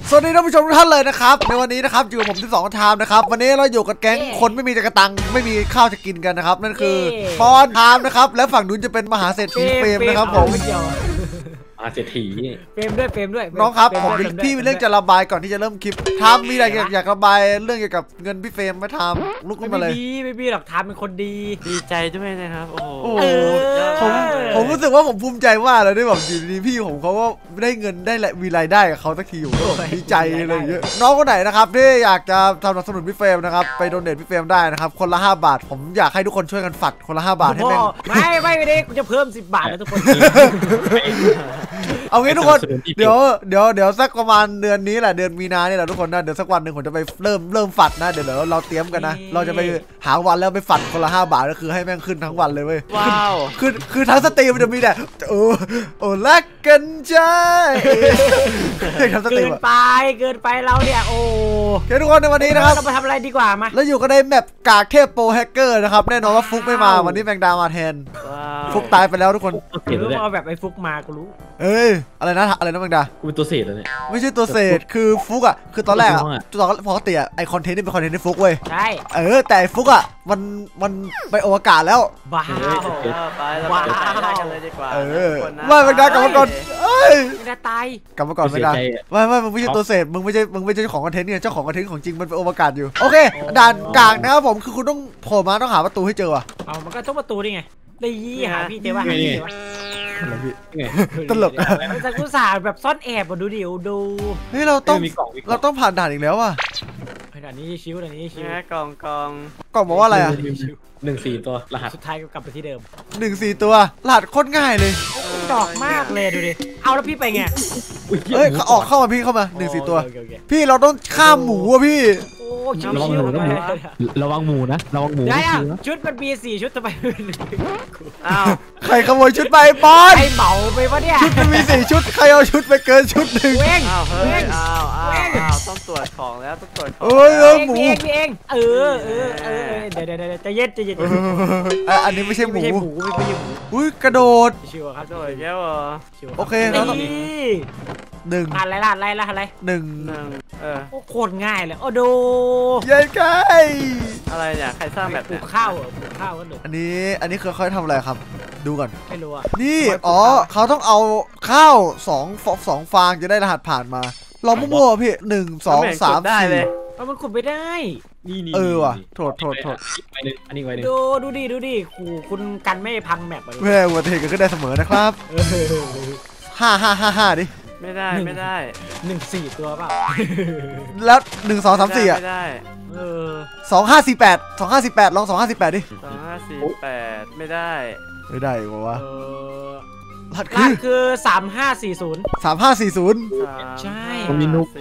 สวัสดีท่านผู้ชมทุกท่านเลยนะครับในวันนี้นะครับอยู่กับผม12ไทม์นะครับวันนี้เราอยู่กับแก๊งคนไม่มีจะกระตังไม่มีข้าวจะกินกันนะครับนั่นคือปอนไทม์นะครับและฝั่งนู้นจะเป็นมหาเศรษฐีเฟรมนะครับผมเศรษฐีเฟรมด้วยน้องครับผมพี่มีเรื่องจะระบายก่อนที่จะเริ่มคลิปทำมีอะไรอยากระบายเรื่องเกี่ยวกับเงินพี่เฟรมไม่ทำลุกขึ้นมาเลยไม่มีหรอกทำเป็นคนดีใจด้วยนะครับโอ้โหผมรู้สึกว่าผมภูมิใจมากเลยที่แบบอยู่ดีพี่ผมเขาก็ได้เงินได้มีรายได้กับเขาสักทีผมก็ดีใจเลยเยอะน้องคนไหนนะครับที่อยากจะสนับสนุนพี่เฟรมนะครับไปโดเนทพี่เฟรมได้นะครับคนละ5 บาทผมอยากให้ทุกคนช่วยกันฝัดคนละ5 บาทให้แม่งไม่ได้กูจะเพิ่ม10 บาทนะทุกคนเอางี้ทุกคนเดี๋ยวสักประมาณเดือนนี้แหละเดือนมีนาเนี่ยแหละทุกคนนะเดี๋ยวสักวันหนึ่งผมจะไปเริ่มฝัดนะเดี๋ยวเราเตรียมกันนะเราจะไปหาวันแล้วไปฝัดคนละ5 บาทก็คือให้แม่งขึ้นทั้งวันเลยเว้ยว้าวคือทั้งสตรีมมันจะมีแต่โอ้รักกันใจทั้งสตรีมเกินไปเราเนี่ยโอ้ทุกคนในวันนี้นะครับเราไปทำอะไรดีกว่ามาแล้วอยู่กันในแมปกากเทพโปรแฮกเกอร์นะครับแน่นอนว่าฟุกไม่มาวันนี้แมงดามาแทนฟุกตายไปแล้วทุกคนเอาแบบไอ้ฟุกมากูรู้อะไรนะแมงดากูเป็นตัวเศษเลยเนี่ยไม่ใช่ตัวเศษคือฟุกอ่ะคือตอนแรกอ่ะปกติอ่ะไอคอนเทนต์นี่เป็นคอนเทนต์ที่ฟุกเว้ยใช่แต่ฟุกอ่ะมันไปอวกาศแล้วบ้าไปกันเลยดีกว่าว่าแมงดากลับมาก่อนไม่ได้ตายกลับมาก่อนแมงดาไม่มึงไม่ใช่ตัวเศษมึงไม่ใช่เจ้าของคอนเทนต์เนี่ยเจ้าของคอนเทนต์ของจริงมันไปอวกาศอยู่โอเคด่านกลางนะครับผมคือคุณต้องโผล่มาต้องหาประตูให้เจอว่ะมันก็ต้องประตูนี่ไงได้ยี่หาพี่เจอว่าตลกแต่กูสาแบบซ่อนแอบมาดูดิดูเฮ้ยเราต้องผ่านด่านอีกแล้วว่ะด่านนี้ชิวกล่องบอกว่าอะไรอ่ะ 14 ตัวรหัสสุดท้ายก็กลับไปที่เดิม 14 ตัวรหัสโคตรง่ายเลยดอกมากเลยดูดิเอาแล้วพี่ไปไงเข้ามาพี่เข้ามา14 ตัวพี่เราต้องข้ามหมูอ่ะพี่ระวังหมูนะได้ชุดมันมี4 ชุดทำไมใครขโมยชุดไปปอนไอเหมาไปวะเนี่ยชุดมันมี4 ชุดใครเอาชุดไปเกินชุด1 เว้งต้องตรวจของแล้วต้องตรวจของหมูเองเดี๋ยวจะเย็ดอันนี้ไม่ใช่หมูอุ้ยกระโดดชิวครับโดดแก้วโอเคแล้ว1 อะไร 1 โคตรง่ายเลยโอ้ดูยัยไก่อะไรเนี่ยใครสร้างแบบปลูกข้าวก็ดูอันนี้คือเขาทำอะไรครับดูก่อนไม่รู้อ่ะนี่เขาต้องเอาข้าว2 ฟางจะได้รหัสผ่านมาลองมั่วๆพี่1 2 3 4ได้เลยมันขุดไม่ได้นี่ว่ะโทษอันนี้ไว้ดูดิคุณกันไม่พังแมปไม่ได้อุบัติเหตุก็ได้เสมอนะครับ5ดิไม่ได้ 14 ตัวเปล่าแล้ว1 2 3 4อ่ะไม่ได้ 2548ลอง2548ดิ 2548ไม่ได้วะรหัสคือ3540 ใช่มีนุ๊ก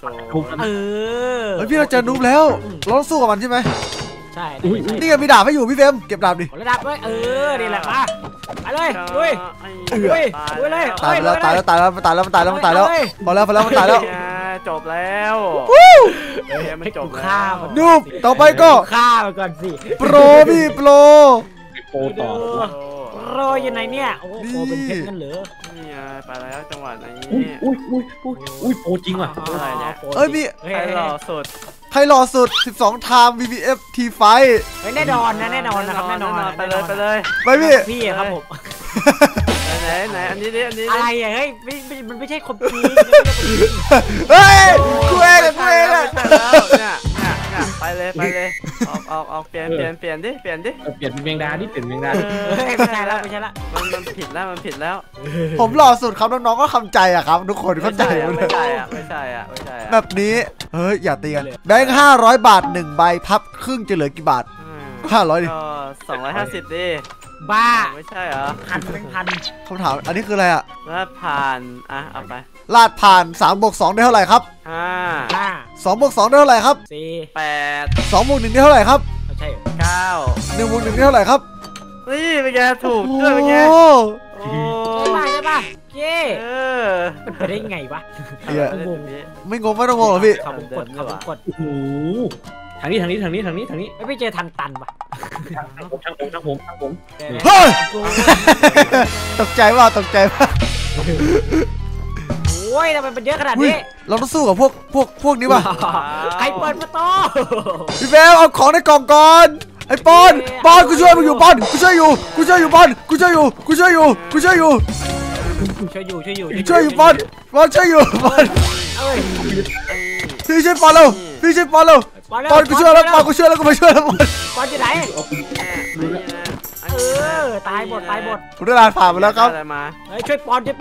พี่เราเจอนุ๊กแล้วเราต้องสู้กับมันใช่ไหมใช่นี่ก็มีดาบให้อยู่พี่เฟรมเก็บดาบดิระดับด้วยนี่แหละมาไปเลยดุยเลยตายแล้วพอแล้วมันตายแล้วมันตายแล้วจบแล้วไม่จบฆ่านูบต่อไปก็ฆ่ามันก่อนสิโปรพี่โปรต่อโรยยังไงเนี่ยโอ้โหเป็นเพชรกันเหรอนี่ไปแล้วจังหวะนี้อุ้ยโปจริงว่ะอะไรเนี่ยพี่ใครหล่อสุด12 ไทม์ VVF T5 แน่นอนนะครับแน่นอนไปเลยไปพี่ครับผมไหนอันนี้อะไรเฮ้ยมันไม่ใช่คอมพิวเฮ้ยกูเองเนี่ยไปเลยออกเปลี่ยนดิเปลี่ยนเป็นแมงดาดิเปลี่ยนแมงดาไม่ใช่ละมันผิดแล้วผมหล่อสุดครับน้องๆก็คำใจอะครับทุกคนเข้าใจไม่ใช่แบบนี้เฮ้ยอย่าตีกันแบงค์500 บาท1 ใบพับครึ่งจะเหลือกี่บาท500ดิ 250ดิบ้าไม่ใช่เหรอ 1,000 คำถามอันนี้คืออะไรอะลาดผ่านเอาไปลาดผ่าน3 บวก 2ได้เท่าไหร่ครับ 5 2 บวก 2ได้เท่าไหร่ครับ 4 8 2 บวก 1ได้เท่าไหร่ครับใช่ 9 1 บวก 1ได้เท่าไหร่ครับนี่เป็นไงถูกด้วยเป็นไงใช่ป่ะเย้มันไปได้ไงวะไม่งงไม่ต้องงงหรอพี่ขับกดโอ้โหทางนี้ไม่ไปเจอทางตันปะทางผมเฮ้ยตกใจว่าโอ้โอ้ยทำไมมันเยอะขนาดนี้เราต้องสู้กับพวกนี้ป่ะใครเปิดประตูพี่เฟลเอาของในกล่องก่อนไอ้ปอนกูช่วยมึงอยู่ปอนกูช่วยอยู่ปอนกูช่วยอยู่ช่วยอยู่ช่วยอยู่ปอนช่วยอยู่ปอนเอ้ยพี่ช่วยปอนเราปอนกูช่วยแล้วปอนกูช่วยแล้วกูมาช่วยแล้วปอนปอนอยู่ไหนตายหมดคุณได้ลาผ่านไปแล้วครับอะไรมาเฮ้ยช่วยปอนได้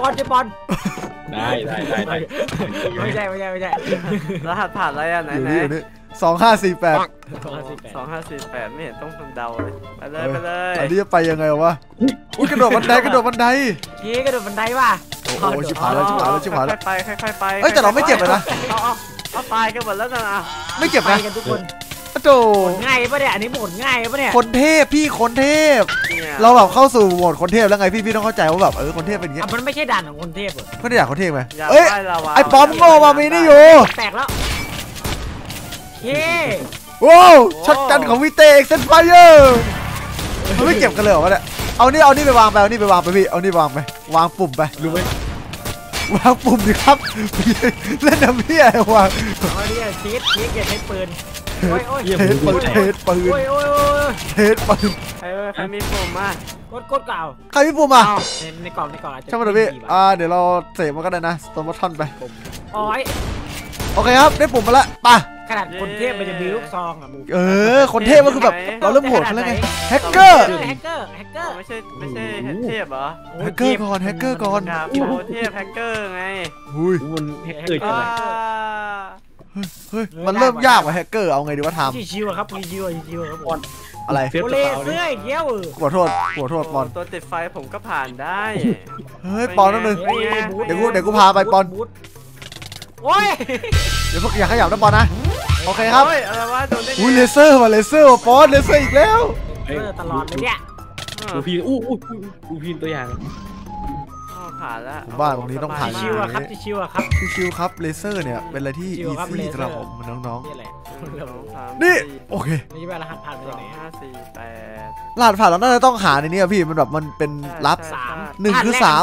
ไม่ใช่รหัสผ่านอะไรอ่ะไหนอยู่นี่2548 2548ไม่เห็นต้องเดาเลยไปเลยอันนี้จะไปยังไงวะอุ้ยกระโดดบันไดกระโดดบันไดว่ะโอ้ชิบหายแล้วค่อยไปเอ้ยแต่เราไม่เจ็บเลยนะเอาตายกันหมดแล้วนะไม่เจ็บไปนะกันทุกคนโธ่ง่ายปะเนี่ยอันนี้โหมดง่ายปะเนี่ยคนเทพพี่คนเทพเราแบบเข้าสู่โหมดคนเทพแล้วไงพี่ต้องเข้าใจว่าแบบคนเทพเป็นอย่างเงี้ยมันไม่ใช่ด่านของคนเทพเหรอไม่ได้อยากคนเทพไหมเอ้ยไอ้ปอมโง่มามีนี่อยู่แตกแล้วเฮ้ว้าวช็อตกันของวิเตเอ็กเซนไฟเออร์มันไม่เก็บกันเลยเหรอวะเนี่ยเอานี่ไปวางไปพี่เอานี่วางไปวางปุ่มไปรู้ไหมวางปุ่มดิครับเล่นน้ำพี่อะไรวางเอาเนี่ยชีสอย่าใช้ปืนโอ้ยเทสปืนโอ้ยใครมีปุ่มมากดเก่าใครพี่ปุ่มอ่ะในกล่องอาจจะช่างมันเถอะพี่เดี๋ยวเราเสกมันก็ได้นะสโตมทันไปโอ้ยโอเคครับได้ปุ่มมาแล้วป่ะขนาดคนเทพมันจะมีลูกซองอ่ะมูคนเทพก็คือแบบเราเริ่มโหดแล้วไงแฮกเกอร์ไม่ใช่เทพเหรอแฮกเกอร์ก่อนครับเทพแฮกเกอร์ไงหุ้ยมันแฮกเกอร์จังเลยเฮ้ยมันเริ่มยากกว่าแฮกเกอร์เอาไงดีวะทำชิวครับชิวครับอะไรเฟซโอกเลระเป๋าเสื้อเกี้ยวขอโทษปอนตัวติดไฟผมก็ผ่านได้เฮ้ยปอนนั่นนึงเดี๋ยวกูพาไปปอนโอ้ยเดี๋ยวพวกอย่าขยับนะปอนนะโอเคครับอะไรวะโดนได้อุ้ยเลเซอร์ว่ะปอนเลเซอร์อีกแล้วตลอดเลยเนี่ยดูพีนดูพีนตัวอย่างผ่านแล้วบ้านตรงนี้ต้องผ่านชิวครับชิวครับชิวครับเลเซอร์เนี่ยเป็นอะไรที่อีซี่สำหรับผมน้องนี่แหละๆนี่โอเคนี่แบบรหัสผ่านไปไหน 5 4 8 รหัสผ่านเราน่าจะต้องหาในนี้พี่มันแบบมันเป็นลับ 3 หนึ่งคือ 3 3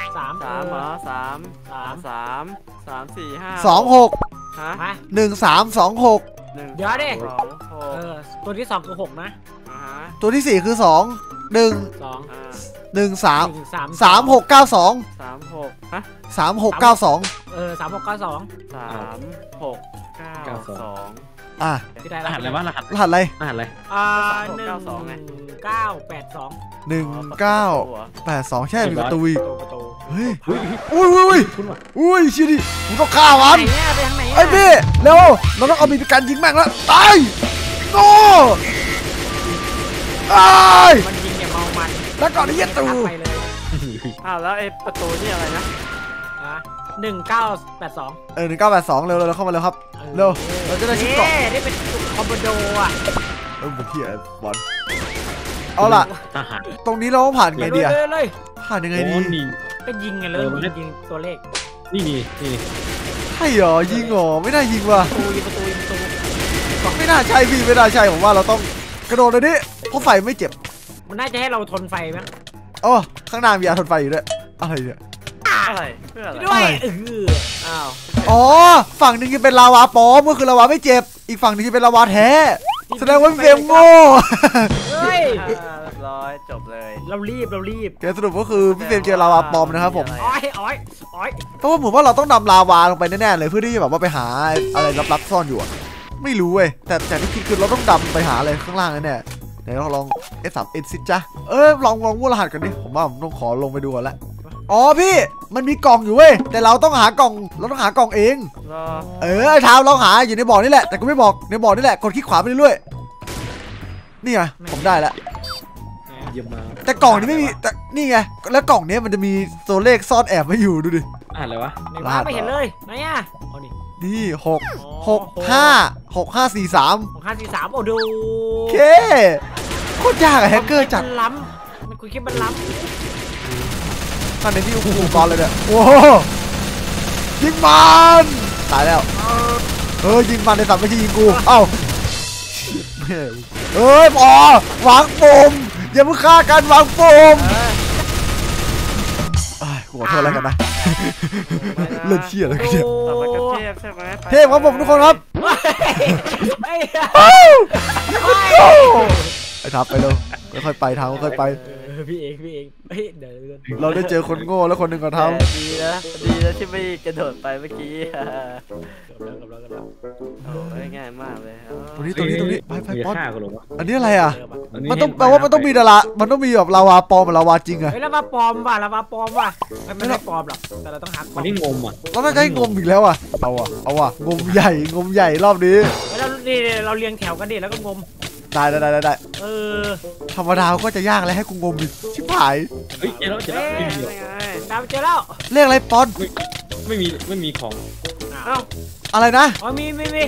4 5 26 ฮะมา 1326 เดี๋ยวดิ 2 ตัวที่2คือ6นะ 6 ตัวที่4คือ2 1 2 1 3 3692 36ฮะ 3692 3692 3692 อ่ะพี่ได้รหัสอะไรวะรหัสรหัสอะไร 1982 1982ใช่มีประตูอีกประตูเฮ้ยอุ้ยคุณวะชิดิผมต้องฆ่ามันไหนเนี่ยไปทางไหนไอ้พี่เร็วเราต้องเอาบีบีกันยิงแม่งแล้วตายโน่ตายมันยิงอย่าเมามันแล้วก่อนที่จะตูไปเลยแล้วไอ้ประตูนี่อะไรนะ 1982 1982เร็วเข้ามาเร็วครับเร็วเราจะได้ชิ้นเกาะได้เป็นคอมโบโดอ่ะเป็นเที่ยบอลเอาล่ะทหารตรงนี้เราต้องผ่านไงดีอะเลยผ่านยังไงดีนี่ก็ยิงกันเลยยิงตัวเลขนี่ใช่เหรอยิงเหรอไม่น่ายิงว่ะประตูไม่น่าใช่พี่ไม่น่าใช่ผมว่าเราต้องกระโดดเลยดิเพราะไฟไม่เจ็บมันน่าจะให้เราทนไฟมั้งอ๋อข้างหน้ามียาทนไฟอยู่ด้วยอะไรเนี่ยอะไรเพื่ออะไรด้วยอ้าวอ๋อฝั่งหนึงจะเป็นลาวาปลอมก็คือลาวาไม่เจ็บอีกฝั่งหนึงจะเป็นลาวาแท้แสดงว่าเฟรมโง่เฮ้ยเรียบร้อยจบเลยเรารีบเดี๋ยวสรุปก็คือพี่เฟรมเจอลาวาปลอมนะครับผมอ้อยเพราะว่าผมว่าเราต้องนำลาวาลงไปแน่ๆเลยเพื่อที่จะแบบว่าไปหาอะไรลับๆซ่อนอยู่อะไม่รู้เว้ยแต่จากที่คิดคือเราต้องดำไปหาอะไรข้างล่างแน่ๆไหนเราลอง S3N สิจ๊ะลองมั่วรหัสกันดิผมว่าผมต้องขอลงไปดูก่อนละอ๋อพี่มันมีกล่องอยู่เว้ยแต่เราต้องหากล่องเองรอไอ้ทามลองหาอยู่ในบ่อนี่แหละแต่กูไม่บอกในบ่อนี่แหละกดคลิกขวาไปเรื่อยๆนี่ไงผมได้แล้วเยี่ยมมากแต่กล่องนี้ไม่มีแต่นี่ไงแล้วกล่องนี้มันจะมีตัวเลขซ่อนแอบไว้อยู่ดูดิอะไรวะไม่เห็นเลยไหนอ่ะเอาดินี่654543 โอ้ดูโอเคโคตรยากอะแฮกเกอร์จัดมันล้ำมันคุยคิดมันล้ำท่านในที่อุปกรณ์เลยเนี่ยโอ้โหยิงมันตายแล้วยิงมันในสัตว์ไม่ใช่ยิงกูเอ้าพอวางปุ่มอย่าเพิ่งฆ่ากันวางปุ่มขอโทษแล้วกันนะเล่นเชี่ยอะไรกันเนี่ยต่อไปก็เทพใช่ไหมเทพครับผมทุกคนครับไอ้ไอ้ทับไปเร็วค่อยๆไปทางค่อยๆไปพี่เองเฮ้ยเดี๋ยวเราได้เจอคนโง่แล้วคนหนึ่งก็ทดีนะที่ไม่กระโดดไปเมื่อกี้โอ้ยง่ายมากเลยำตรงนี้ไปมึงจะป๊อตฆ่ากูเหรอวะอันนี้อะไรอ่ะอัมันต้องแปลว่ามันต้องมีดารามันต้องมีแบบลาวาปลอมกับลาวาจริงอะเฮ้ยแล้วมาปลอมว่ะไม่ได้ปลอมหรอกแต่เราต้องหามันนี่งมอ่ะเราน่าจะให้งมอีกแล้วอ่ะเอาอ่ะงมใหญ่รอบนี้แล้วนี่เราเรียงแถวกันดิแล้วก็งมได้ ธรรมดาก็จะยากแล้วให้กูงมอีกชิบหายเฮ้ยเจอแล้วไม่มีดาวเจอแล้วเรียกอะไรป๊อตไม่มีของเอ้าอะไรนะอ๋อมี1 2 2 1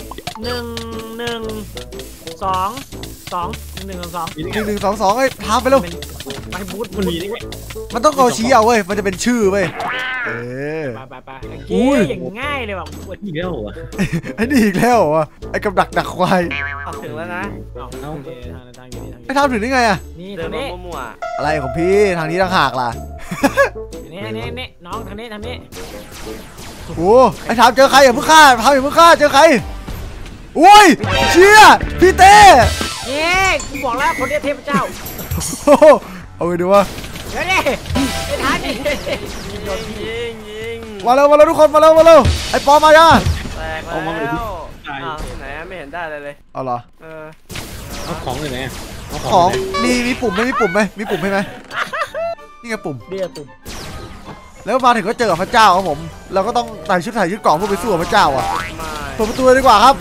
1 1 2 2ไอ้ทามไปเร็วไปบูธมันมีได้ไงมันต้องเอาชี้เอาเว้ยมันจะเป็นชื่อเว้ยไปอุ้ยอย่างง่ายเลยแบบอีกแล้วเหรอไอ้นี่อีกแล้วเหรอวะไอ้กับดักควายเอาถึงแล้วนะไอ้ทามถึงได้ไงอะนี่เดิทาน งมานี้มั่วอะไรของพี่ทางนี้ต่างหากล่ะนี่น้องทางนี้โอ้ไอ้ทามเจอใครอย่าเพิ่งฆ่าทามอย่าเพิ่งฆ่าเจอใครอุ้ยเชี่ยพี่เต้นี่กูบอกแล้วคนเดียวเทพเจ้าโอ้โหเอาไปดูว่าเดี๋ยวดิไอ้ทานดิยิงมาเร็วทุกคนมาเร็วไอ้ปอมาจ้าแตกแล้วไหนไม่เห็นได้เลยเอาเหรอเอาของเลยไหนเอาของเลยมีปุ่มไหมมีปุ่มไหมนี่ไงปุ่มเดี๋ยวตุ่มแล้วมาถึงก็เจอกับพระเจ้าครับผมเราก็ต้องใส่ชุดเกราะเพื่อไปสู้กับพระเจ้าอ่ะไม่เปิดประตูเลยดีกว่าครับ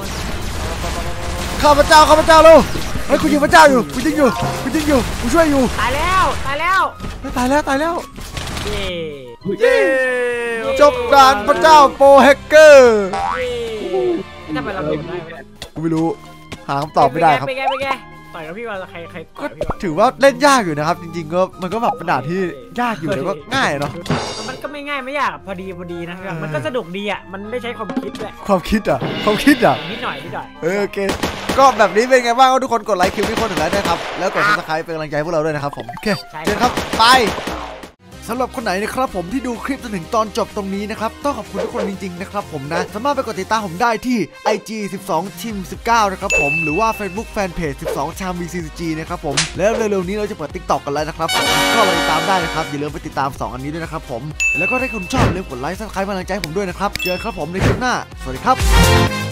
ข้าพเจ้าเร็วเฮ้ยกูยิงพระเจ้าอยู่กูช่วยอยู่ตายแล้วตายแล้วเย้เย้จบด่านพระเจ้าโปรแฮกเกอร์ทำไมเราเล่นได้ไม่ได้กูไม่รู้หาคำตอบไม่ได้ครับเป็นไงต่อยกับพี่ว่าใครต่ก็อยพี่ว่าถือว่าเล่นยากอยู่นะครับ จริงๆก็มันก็แบบเป็นด่านที่ยากอยู่แต่ก็ง่ายเนาะมันก็ไม่ง่ายไม่ยากพอดีนะมันก็สนุกดีอ่ะมันได้ใช้ความคิดแหละความคิดอ่ะนิดหน่อยโอเคก็แบบนี้เป็นไงบ้างทุกคนกดไลค์คลิปนี้คนถึงแล้วนะครับแล้วกด subscribe เป็นกำลังใจให้พวกเราด้วยนะครับผมโอเคเจอกันครับไปสำหรับคนไหนนะครับผมที่ดูคลิปจนถึงตอนจบตรงนี้นะครับต้องขอบคุณทุกคนจริงๆนะครับผมนะสามารถไปกดติดตามผมได้ที่ IG 12 Team 19นะครับผมหรือว่า Facebook Fanpage 12 Cham VCG นะครับผมแล้วเร็วๆนี้เราจะเปิด TikTok กันแล้วนะครับผมก็ไปติดตามได้นะครับอย่าลืมไปติดตาม2อันนี้ด้วยนะครับผมแล้วก็ถ้าคุณชอบอย่าลืมกดไลค์ Subscribe เป็นกำลังใจให้ผมด้วยนะครับเจอกันครับผมในคลิปหน้าสวัสดีครับ